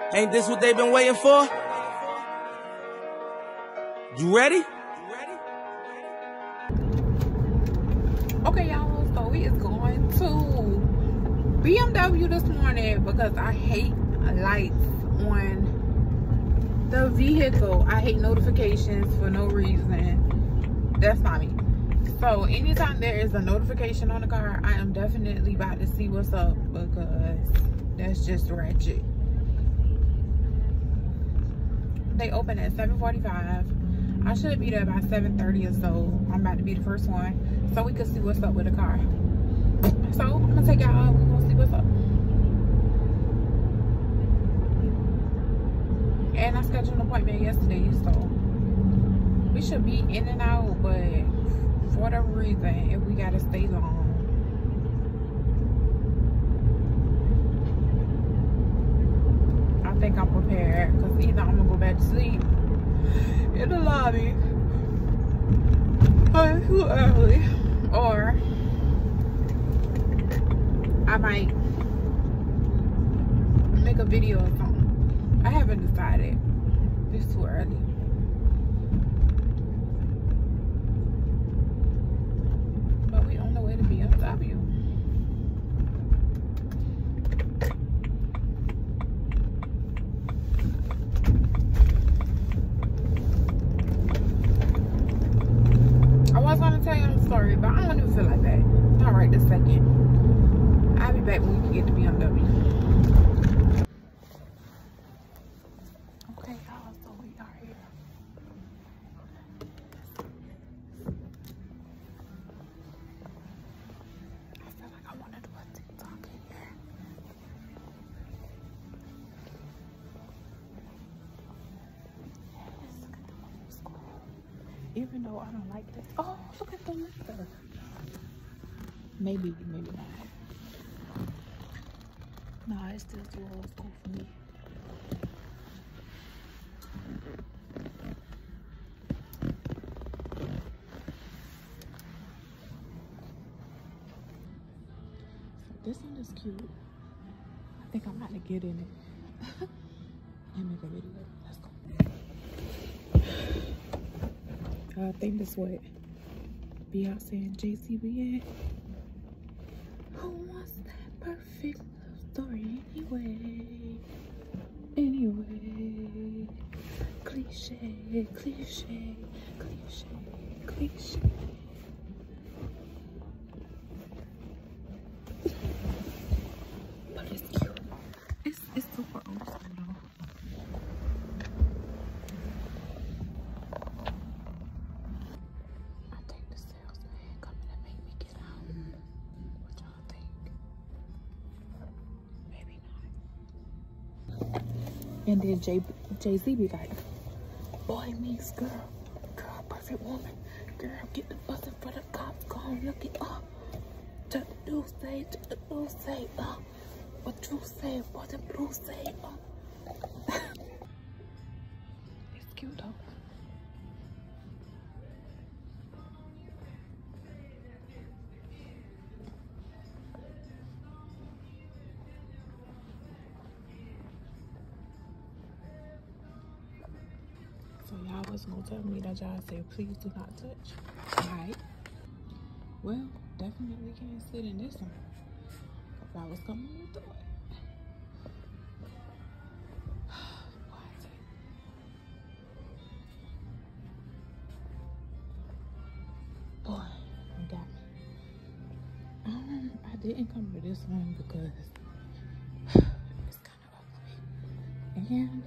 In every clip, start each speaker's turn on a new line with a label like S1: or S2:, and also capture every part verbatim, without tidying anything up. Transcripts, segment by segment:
S1: Ain't this what they've been waiting for? You ready?
S2: Okay, y'all, so we is going to B M W this morning because I hate lights on the vehicle. I hate notifications for no reason. That's not me. So anytime there is a notification on the car, I am definitely about to see what's up because that's just ratchet. They open at seven forty-five. I should be there by seven thirty or so. I'm about to be the first one, so we can see what's up with the car. So I'm gonna take y'all. We're gonna see what's up. And I scheduled an appointment yesterday, so we should be in and out. But for whatever reason, if we gotta stay long, I think I'm prepared because either I'm gonna go back to sleep in the lobby uh, too early, or I might make a video or something. I haven't decided. It's too early. But we on the way to B M W. Tell you a story, but I don't even feel like that. Not right this second. I'll be back when we can get to B M W. Okay, y'all, so we are here. I feel like I want to do a TikTok in here. Yes, look at the little square. Even though I don't like this. Oh, look at the liquor. Maybe, maybe not. Nah, it's still too old school for me. This one is cute. I think I'm about to get in it and make a video. Let's go. I think this what Beyonce and Jay Z be in. Who wants that perfect love story anyway? Anyway, cliche, cliche, cliche, cliche. But it's cute. It's it's super old school though. And then Jay Jay Z be like, boy meets girl, girl busted woman, girl get the bustin' for the cops, go on look it up. To the news say, to the news say, uh, what you say, what the blue say, uh. It's cute though. So y'all was gonna tell me that y'all said please do not touch. Alright. Well, definitely can't sit in this one. If I was coming through it. Boy, you got me. Um, I didn't come to this one because it's kind of ugly. And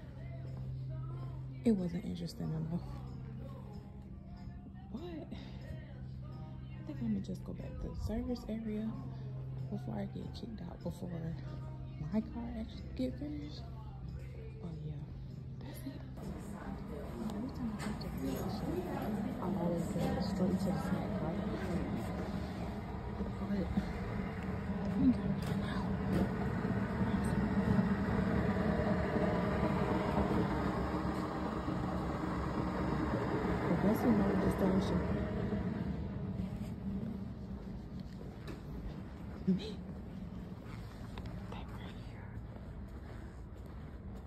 S2: it wasn't interesting enough. But I think I'm gonna just go back to the service area before I get kicked out, before my car actually get finished. But yeah, that's it. Every time I come to the station, I always go straight to the snack cart. But I think I'm done now. That's another distortion. Me. That right here.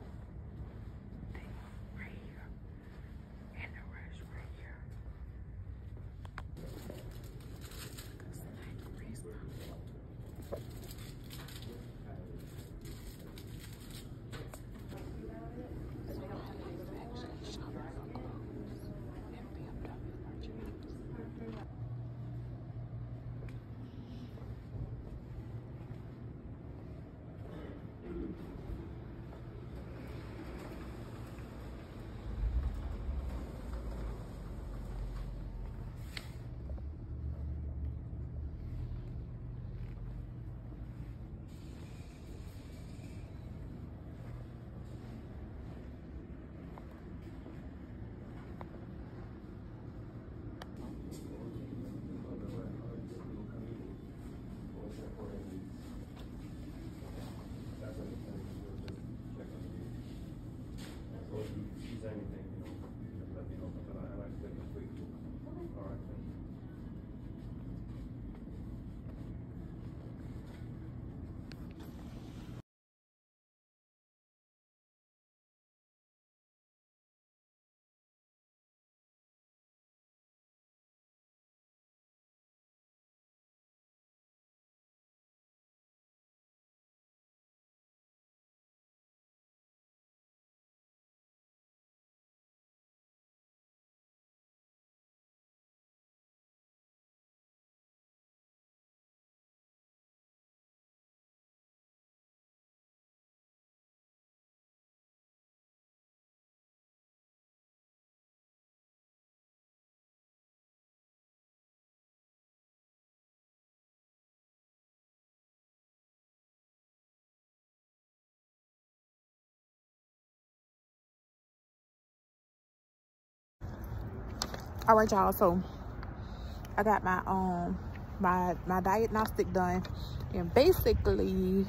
S2: All right, y'all. So I got my um my my diagnostic done, and basically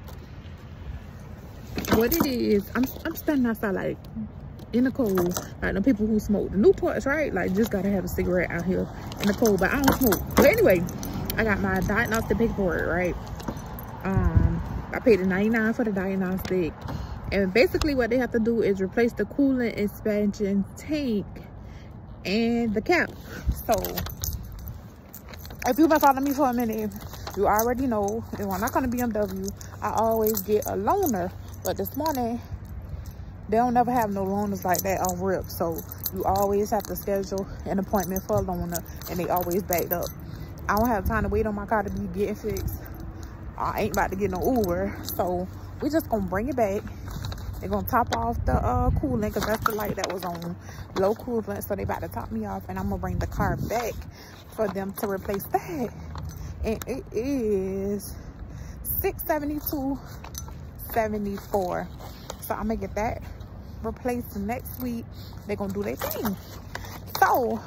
S2: what it is, I'm I'm standing outside like in the cold, like the people who smoke the Newports, right? Like just gotta have a cigarette out here in the cold, but I don't smoke. But anyway, I got my diagnostic paperwork, right? Um, I paid the ninety-nine for the diagnostic, and basically what they have to do is replace the coolant expansion tank and the cap. So if you've been following me for a minute, you already know that when I come to B M W, I always get a loaner. But this morning, they don't never have no loaners like that on rip. So you always have to schedule an appointment for a loaner, and they always backed up. I don't have time to wait on my car to be getting fixed. I ain't about to get no Uber. So we just gonna bring it back. They're gonna top off the uh, coolant, because that's the light that was on low coolant. So they about to top me off, and I'm gonna bring the car back for them to replace that. And it is six seventy-two seventy-four. So I'm gonna get that replaced next week. They're gonna do their thing. So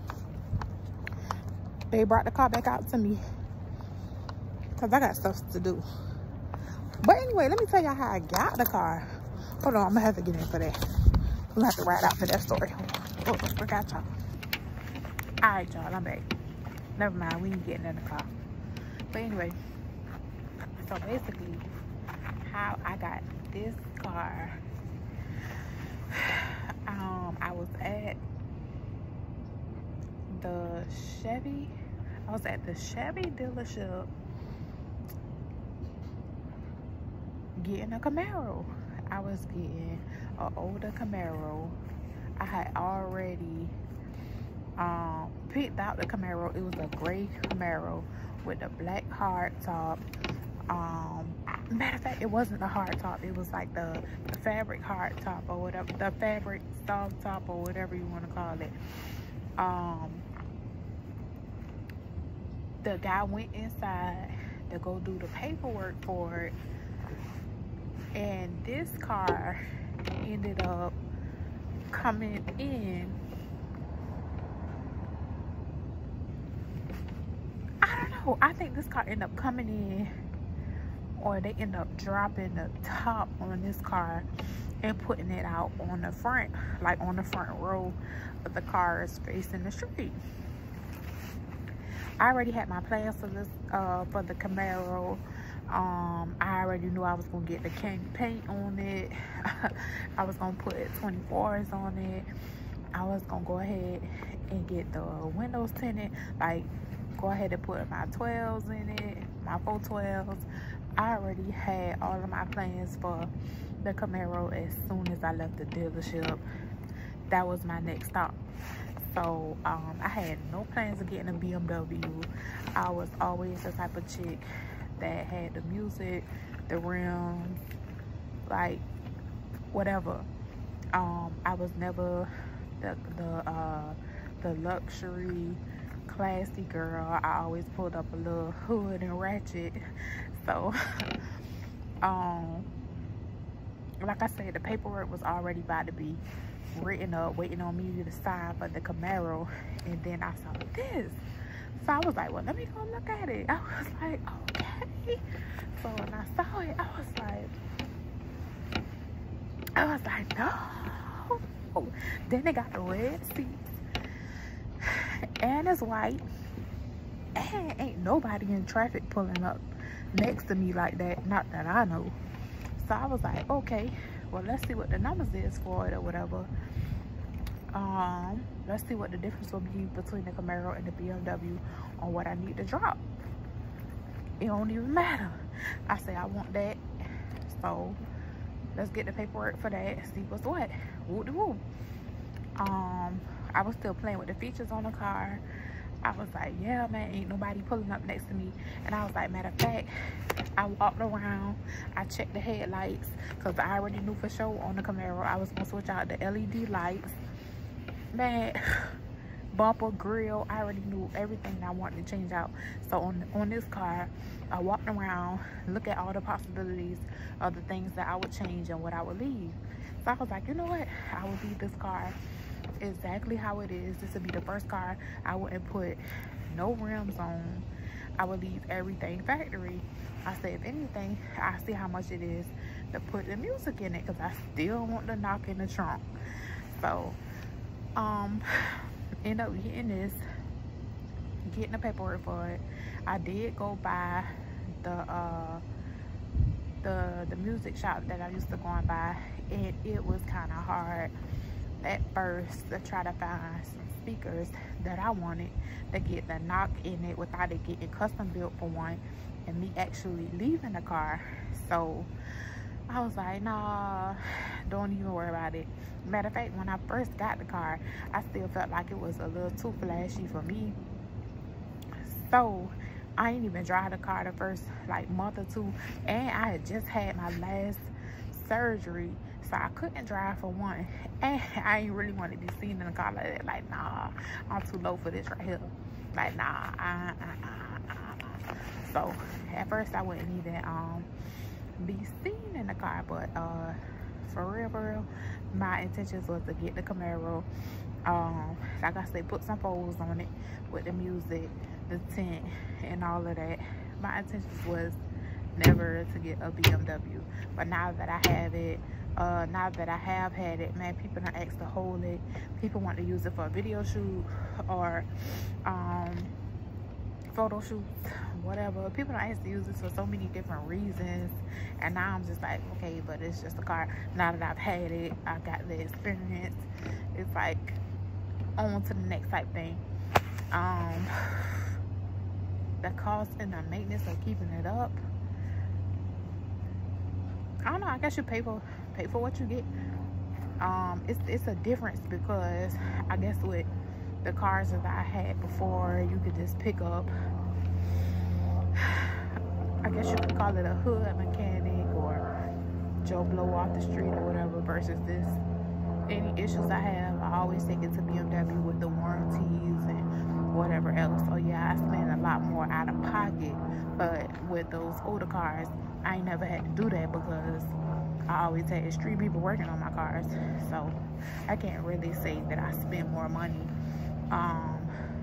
S2: they brought the car back out to me because I got stuff to do. But anyway, let me tell y'all how I got the car. Hold on, I'm gonna have to get in for that. I'm gonna have to ride out for that story. Oh, I forgot y'all. All right, y'all, I'm back. Never mind, we ain't getting in the car. But anyway, so basically, how I got this car, um, I was at the Chevy, I was at the Chevy dealership getting a Camaro. I was getting an older Camaro. I had already um, picked out the Camaro. It was a gray Camaro with a black hard top. Um, matter of fact, it wasn't the hard top. It was like the, the fabric hard top or whatever, the fabric soft top or whatever you want to call it. Um, the guy went inside to go do the paperwork for it, and this car ended up coming in. I don't know. I think this car ended up coming in, or they end up dropping the top on this car and putting it out on the front, like on the front row of the car is facing the street. I already had my plans for this, uh, for the Camaro. Um, I already knew I was gonna get the candy paint on it. I was gonna put twenty-fours on it. I was gonna go ahead and get the windows tinted, like go ahead and put my twelves in it, my four twelves. I already had all of my plans for the Camaro as soon as I left the dealership. That was my next stop. So um, I had no plans of getting a B M W. I was always the type of chick that had the music, the rims, like whatever. Um, I was never the the uh, the luxury, classy girl. I always pulled up a little hood and ratchet. So, um, like I said, the paperwork was already about to be written up, waiting on me to sign for the Camaro, and then I saw this. So I was like, well, let me go look at it. I was like, okay. So when I saw it, I was like, I was like, no. Then they got the red seats, and it's white, and ain't nobody in traffic pulling up next to me like that, not that I know. So I was like, okay, well, let's see what the numbers is for it or whatever. Um, let's see what the difference will be between the Camaro and the B M W on what I need to drop. It don't even matter. I say I want that, so let's get the paperwork for that, see what's what. Woo de woo. Um, I was still playing with the features on the car. I was like, yeah, man, ain't nobody pulling up next to me. And I was like, matter of fact, I walked around, I checked the headlights, because I already knew for sure on the Camaro I was going to switch out the L E D lights. Man, bumper, grill, I already knew everything I wanted to change out. So on, on this car, I walked around, look at all the possibilities of the things that I would change and what I would leave. So I was like, you know what? I will leave this car exactly how it is. This would be the first car I wouldn't put no rims on. I would leave everything factory. I said, if anything, I see how much it is to put the music in it, because I still want the knock in the trunk. So um end up getting this, getting the paperwork for it. I did go by the uh the the music shop that I used to go and buy, and it was kind of hard at first to try to find some speakers that I wanted to get the knock in it without it getting custom built for one, and me actually leaving the car. So I was like, nah, don't even worry about it. Matter of fact, when I first got the car, I still felt like it was a little too flashy for me. So I ain't even drive the car the first like month or two, and I had just had my last surgery, so I couldn't drive for one, and I ain't really want to be seen in a car like that. Like, nah, I'm too low for this right here. Like, nah, uh, uh, uh, uh. So at first I wouldn't even um be seen in the car, but uh for real, for real, my intentions was to get the Camaro. Um, like I said, put some folds on it with the music, the tint, and all of that. My intentions was never to get a B M W, but now that I have it, uh, now that I have had it, man, people don't ask to hold it. People want to use it for a video shoot or um, photo shoots, whatever. People don't ask to use this for so many different reasons, and now I'm just like, okay, but it's just a car. Now that I've had it, I got the experience. It's like on to the next type thing. Um, the cost and the maintenance of keeping it up, I don't know. I guess you pay for pay for what you get. Um, it's it's a difference, because I guess with the cars that I had before, you could just pick up, I guess you could call it a hood mechanic or Joe Blow off the street or whatever, versus this. Any issues I have, I always take it to B M W with the warranties and whatever else. So yeah, I spend a lot more out of pocket, but with those older cars, I ain't never had to do that because I always had street people working on my cars. So I can't really say that I spend more money um,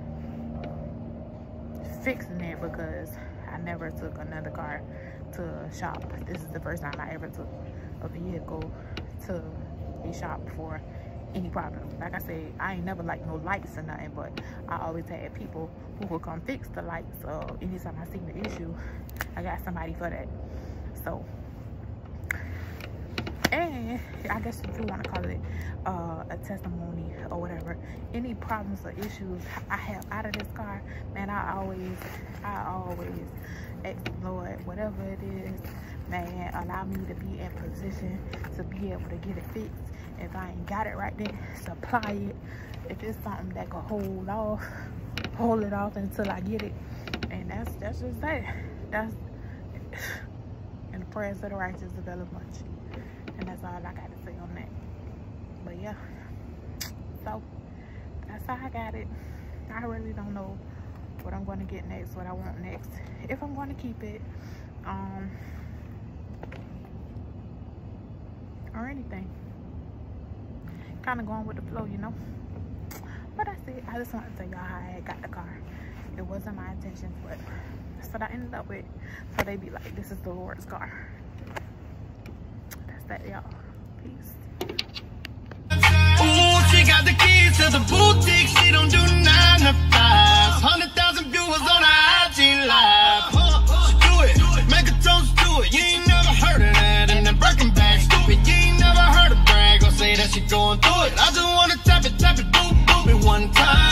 S2: fixing it, because I never took another car to a shop. This is the first time I ever took a vehicle to a shop for any problem. Like I said, I ain't never like no lights or nothing, but I always had people who would come fix the lights. So anytime I seen the issue, I got somebody for that. So, and I guess if you want to call it uh, a testimony or whatever, any problems or issues I have out of this car, man, I always, I always ask the Lord, whatever it is, man, allow me to be in position to be able to get it fixed. If I ain't got it right then, supply it. If it's something that can hold off, hold it off until I get it. And that's that's just that. That's and the prayers of the righteous avail much. And that's all I got to say on that. But yeah, so that's how I got it. I really don't know what I'm going to get next, what I want next, if I'm going to keep it, um, or anything. Kind of going with the flow, you know. But that's it. I just wanted to tell y'all how I got the car. It wasn't my intention, but that's what I ended up with. So they be like, this is the Lord's car. That's that, y'all. Peace.
S3: Ooh, she got the keys to the boutique. She don't do nine to five. Hundred thousand viewers on her I G live. She do it, make a toast to it. You ain't never heard of that. And the Birkin bag, stupid. You ain't never heard of brag or say that she going through it. I just wanna tap it, tap it, boop, boop it one time.